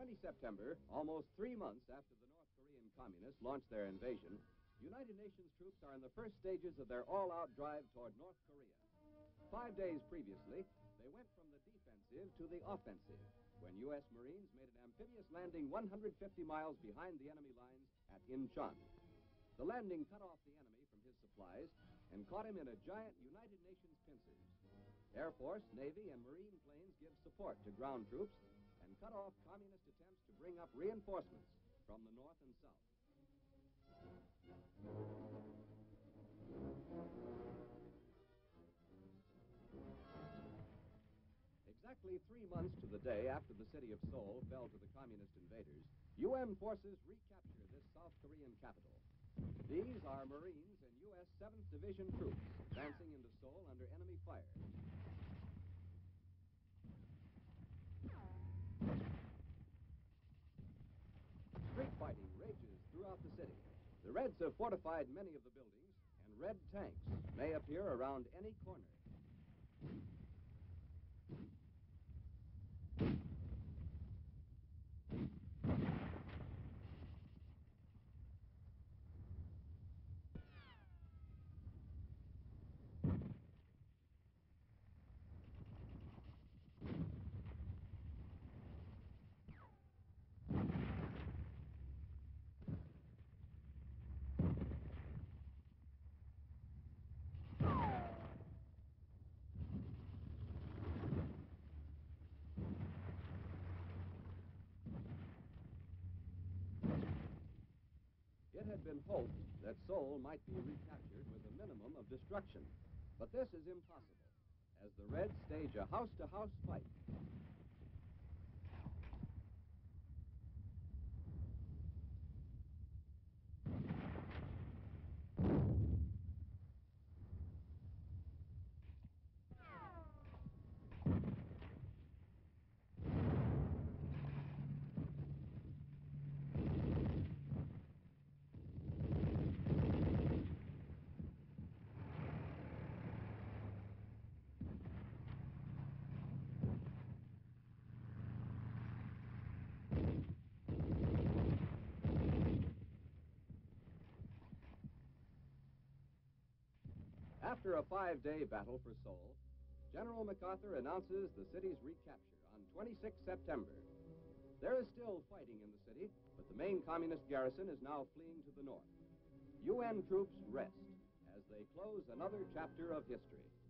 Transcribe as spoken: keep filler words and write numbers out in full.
twentieth of September, almost three months after the North Korean Communists launched their invasion, United Nations troops are in the first stages of their all-out drive toward North Korea. Five days previously, they went from the defensive to the offensive, when U S Marines made an amphibious landing one hundred fifty miles behind the enemy lines at Incheon. The landing cut off the enemy from his supplies and caught him in a giant United Nations pincers. Air Force, Navy, and Marine planes give support to ground troops and cut off communist attempts to bring up reinforcements from the north and south. Exactly three months to the day after the city of Seoul fell to the communist invaders, U N forces recapture this South Korean capital. These are Marines and U S seventh Division troops advancing into Seoul under enemy fire. Street fighting rages throughout the city. The Reds have fortified many of the buildings, and Red tanks may appear around any corner. It had been hoped that Seoul might be recaptured with a minimum of destruction, but this is impossible, as the Reds stage a house-to-house fight. After a five-day battle for Seoul, General MacArthur announces the city's recapture on the twenty-sixth of September. There is still fighting in the city, but the main communist garrison is now fleeing to the north. U N troops rest as they close another chapter of history.